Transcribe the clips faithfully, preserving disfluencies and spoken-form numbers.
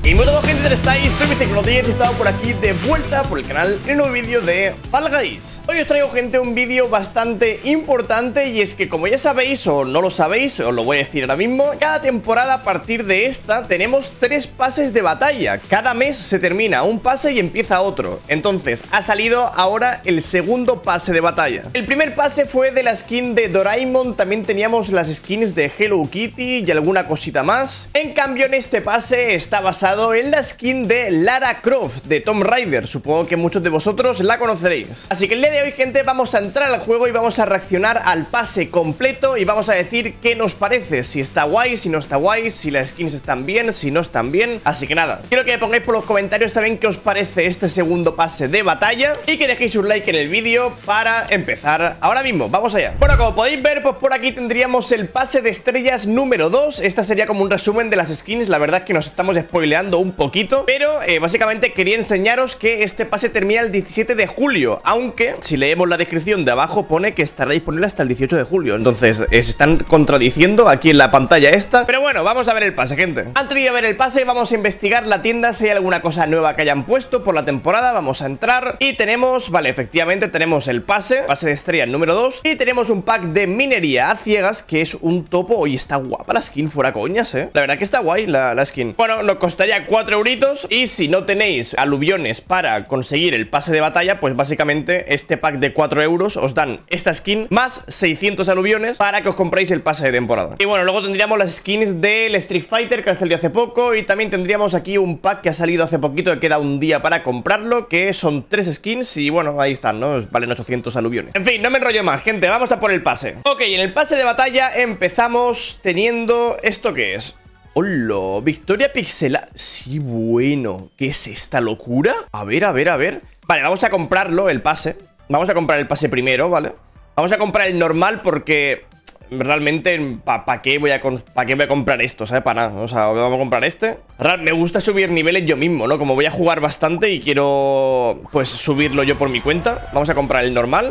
Y muy todo, gente, ¿dónde estáis? Soy MrClodiet y he estado por aquí de vuelta por el canal en un nuevo vídeo de Fall Guys. Hoy os traigo, gente, un vídeo bastante importante, y es que, como ya sabéis o no lo sabéis, os lo voy a decir ahora mismo, cada temporada a partir de esta tenemos tres pases de batalla. Cada mes se termina un pase y empieza otro. Entonces ha salido ahora el segundo pase de batalla. El primer pase fue de la skin de Doraemon, también teníamos las skins de Hello Kitty y alguna cosita más. En cambio, en este pase está basado en la skin de Lara Croft de Tomb Raider. Supongo que muchos de vosotros la conoceréis. Así que el día de hoy, gente, vamos a entrar al juego y vamos a reaccionar al pase completo y vamos a decir qué nos parece, si está guay, si no está guay, si las skins están bien, si no están bien. Así que nada, quiero que me pongáis por los comentarios también qué os parece este segundo pase de batalla y que dejéis un like en el vídeo para empezar ahora mismo. Vamos allá. Bueno, como podéis ver, pues por aquí tendríamos el pase de estrellas número dos. Esta sería como un resumen de las skins. La verdad es que nos estamos spoileando un poquito, pero eh, básicamente quería enseñaros que este pase termina el diecisiete de julio, aunque si leemos la descripción de abajo pone que estará disponible hasta el dieciocho de julio. Entonces eh, se están contradiciendo aquí en la pantalla esta. Pero bueno, vamos a ver el pase, gente. Antes de ir a ver el pase, vamos a investigar la tienda si hay alguna cosa nueva que hayan puesto por la temporada. Vamos a entrar y tenemos, vale, efectivamente tenemos el pase, pase de estrella número dos, y tenemos un pack de minería a ciegas, que es un topo. Oye, está guapa la skin, fuera coñas, eh. La verdad que está guay la, la skin. Bueno, nos costaría cuatro euritos, y si no tenéis aluviones para conseguir el pase de batalla, pues básicamente este pack de cuatro euros os dan esta skin más seiscientos aluviones para que os compréis el pase de temporada. Y bueno, luego tendríamos las skins del Street Fighter que ha salido hace poco, y también tendríamos aquí un pack que ha salido hace poquito, que queda un día para comprarlo, que son tres skins, y bueno, ahí están, ¿no? Valen ochocientos aluviones. En fin, no me enrollo más, gente, vamos a por el pase. Ok, en el pase de batalla empezamos teniendo ¿esto qué es? ¡Hola! Victoria pixela... Sí, bueno. ¿Qué es esta locura? A ver, a ver, a ver. Vale, vamos a comprarlo, el pase. Vamos a comprar el pase primero, ¿vale? Vamos a comprar el normal porque... realmente, ¿para pa qué, voy a pa qué voy a comprar esto? ¿Sabes? Para nada. O sea, vamos a comprar este. Real, me gusta subir niveles yo mismo, ¿no? Como voy a jugar bastante y quiero... pues subirlo yo por mi cuenta. Vamos a comprar el normal.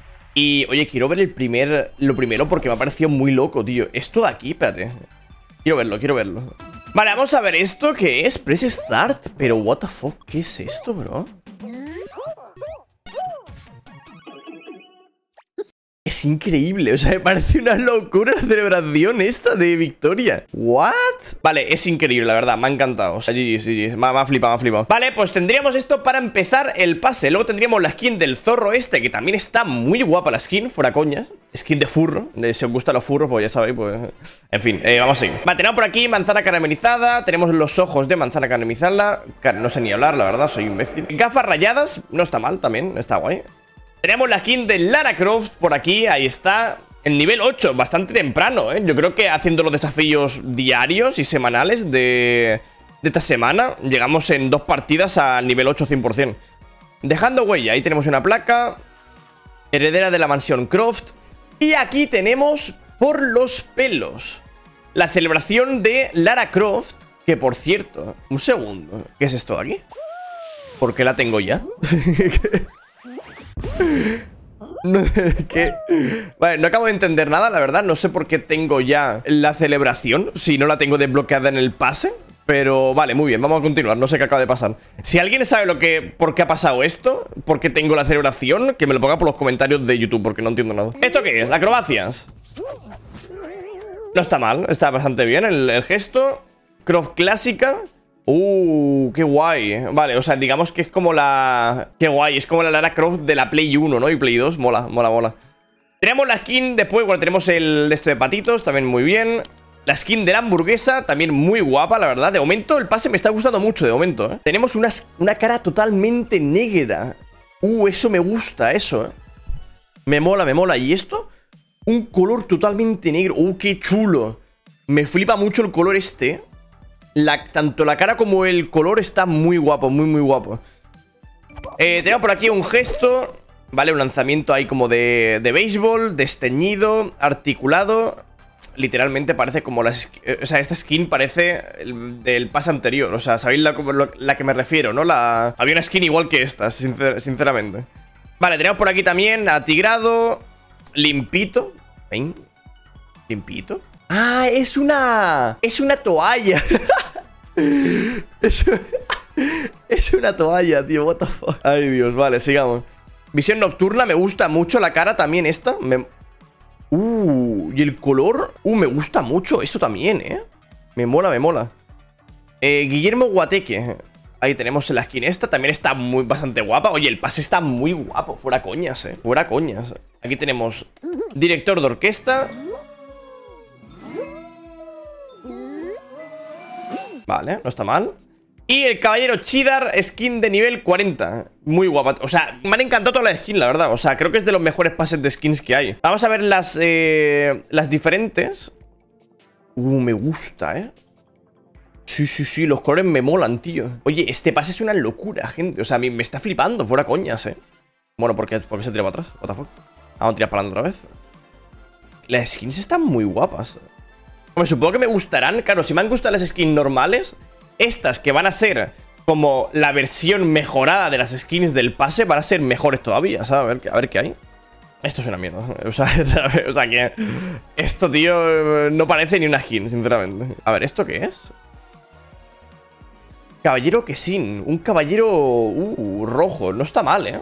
Y, oye, quiero ver el primer... lo primero porque me ha parecido muy loco, tío. Esto de aquí, espérate. Quiero verlo, quiero verlo. Vale, vamos a ver esto, ¿qué es? Press Start. Pero, what the fuck, ¿qué es esto, bro? Es increíble, o sea, me parece una locura la celebración esta de victoria. ¿What? Vale, es increíble, la verdad, me ha encantado. O sea, G G, G G, me ha flipado, me ha flipado. Vale, pues tendríamos esto para empezar el pase. Luego tendríamos la skin del zorro este, que también está muy guapa la skin, fuera coñas. Skin de furro, si os gustan los furros, pues ya sabéis, pues... En fin, eh, vamos a seguir. Vale, tenemos por aquí manzana caramelizada. Tenemos los ojos de manzana caramelizada. No sé ni hablar, la verdad, soy imbécil. Gafas rayadas, no está mal también, está guay. Tenemos la skin de Lara Croft por aquí, ahí está. El nivel ocho, bastante temprano, ¿eh? Yo creo que haciendo los desafíos diarios y semanales de, de esta semana, llegamos en dos partidas al nivel ocho cien por cien. Dejando huella, ahí tenemos una placa. Heredera de la mansión Croft. Y aquí tenemos por los pelos la celebración de Lara Croft. Que por cierto, un segundo, ¿qué es esto de aquí? ¿Por qué la tengo ya? No, ¿qué? Vale, no acabo de entender nada, la verdad. No sé por qué tengo ya la celebración, si no la tengo desbloqueada en el pase. Pero vale, muy bien, vamos a continuar. No sé qué acaba de pasar. Si alguien sabe lo que, por qué ha pasado esto, por qué tengo la celebración, que me lo ponga por los comentarios de YouTube, porque no entiendo nada. ¿Esto qué es? ¿Acrobacias? No está mal, está bastante bien el, el gesto. Croft clásica. Uh, qué guay. Vale, o sea, digamos que es como la... Qué guay, es como la Lara Croft de la Play uno, ¿no? Y Play dos, mola, mola, mola. Tenemos la skin después, bueno, tenemos el de esto de patitos, también muy bien. La skin de la hamburguesa, también muy guapa, la verdad. De momento el pase me está gustando mucho, de momento, ¿eh? Tenemos una, una cara totalmente negra. Uh, eso me gusta, eso, ¿eh? Me mola, me mola. ¿Y esto? Un color totalmente negro. Uh, qué chulo. Me flipa mucho el color este. La, tanto la cara como el color está muy guapo, muy, muy guapo. Eh, tenemos por aquí un gesto, ¿vale? Un lanzamiento ahí como de, de béisbol, desteñido, articulado. Literalmente parece como la... O sea, esta skin parece el, del pase anterior. O sea, ¿sabéis la, la que me refiero, no? La, había una skin igual que esta, sincer, sinceramente. Vale, tenemos por aquí también atigrado, limpito. ¿Ven? ¿Limpito? Ah, es una... Es una toalla. Es, es una toalla, tío, what the fuck. Ay, Dios, vale, sigamos. Visión nocturna, me gusta mucho la cara también esta. Me... Uh, y el color. Uh, me gusta mucho esto también, eh. Me mola, me mola. Eh, Guillermo Guateque. Ahí tenemos la skin esta. También está muy bastante guapa. Oye, el pase está muy guapo. Fuera coñas, eh. Fuera coñas. Aquí tenemos director de orquesta. Vale, no está mal. Y el caballero Chidar, skin de nivel cuarenta. Muy guapa. O sea, me han encantado todas las skins, la verdad. O sea, creo que es de los mejores pases de skins que hay. Vamos a ver las, eh, las diferentes. Uh, me gusta, ¿eh? Sí, sí, sí, los colores me molan, tío. Oye, este pase es una locura, gente. O sea, a mí me está flipando, fuera coñas, ¿eh? Bueno, ¿por qué, ¿por qué se tira para atrás? What the fuck. Vamos a tirar para adelante otra vez. Las skins están muy guapas. Hombre, supongo que me gustarán. Claro, si me han gustado las skins normales, estas que van a ser como la versión mejorada de las skins del pase van a ser mejores todavía, ¿sabes? A ver, a ver qué hay. Esto es una mierda. O sea, o sea que esto, tío, no parece ni una skin, sinceramente. A ver, ¿esto qué es? Caballero Quesin. Un caballero uh, rojo. No está mal, ¿eh?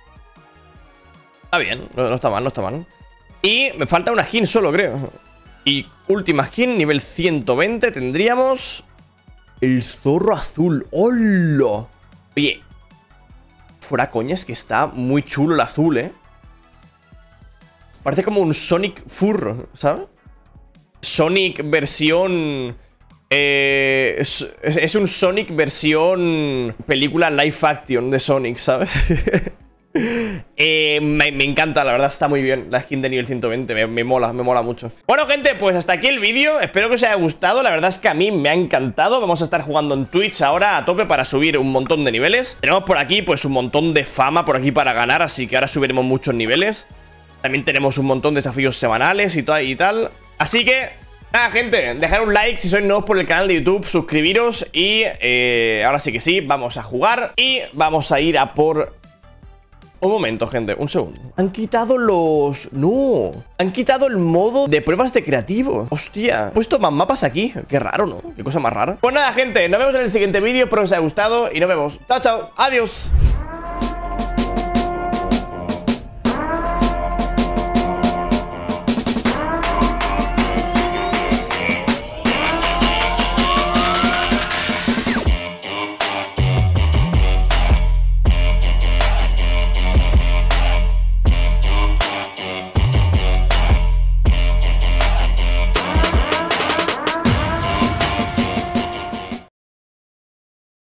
Está bien. No, no está mal, no está mal. Y me falta una skin solo, creo. Y última skin, nivel ciento veinte, tendríamos... El zorro azul. ¡Hola! Oye, fuera coñas que está muy chulo el azul, ¿eh? Parece como un Sonic Furro, ¿sabes? Sonic versión... Eh, es, es un Sonic versión película live action de Sonic, ¿sabes? eh, me, me encanta, la verdad está muy bien la skin de nivel ciento veinte, me, me mola, me mola mucho. Bueno, gente, pues hasta aquí el vídeo. Espero que os haya gustado, la verdad es que a mí me ha encantado. Vamos a estar jugando en Twitch ahora a tope para subir un montón de niveles. Tenemos por aquí pues un montón de fama por aquí para ganar, así que ahora subiremos muchos niveles. También tenemos un montón de desafíos semanales y tal y tal. Así que... nada, gente, dejar un like si sois nuevos por el canal de YouTube, suscribiros y eh, ahora sí que sí, vamos a jugar y vamos a ir a por... Un momento, gente, un segundo. Han quitado los... No, han quitado el modo de pruebas de creativo. Hostia, he puesto más mapas aquí. Qué raro, ¿no? Qué cosa más rara. Pues nada, gente, nos vemos en el siguiente vídeo. Espero que os haya gustado y nos vemos. Chao, chao, adiós.